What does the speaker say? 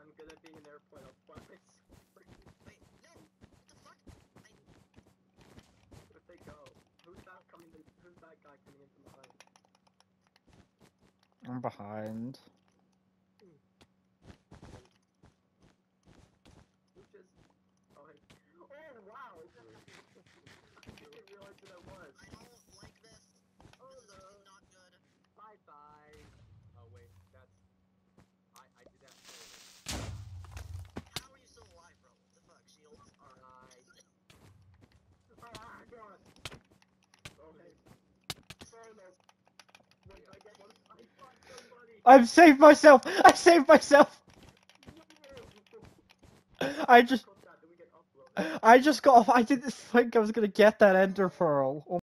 I'm good at being an airplane. I'll fly myself. Wait, no! What the fuck? Where'd they go? Who's that coming in? Who's that guy coming in from behind? I'm behind. Who just... Oh, hey. Oh, wow! I didn't realize who that was. I don't like this. Oh, This is no. actually not good. Bye-bye. Oh, wait. That's... I did that first. How are you still alive, bro? What the fuck? Shields? Alright. Ah, God! Oh, hey. Sorry, no. Wait, I get one. I fought somebody! I've saved myself! I saved myself! I just Did we get uploaded? I just got off. I didn't think I was gonna get that ender pearl. Oh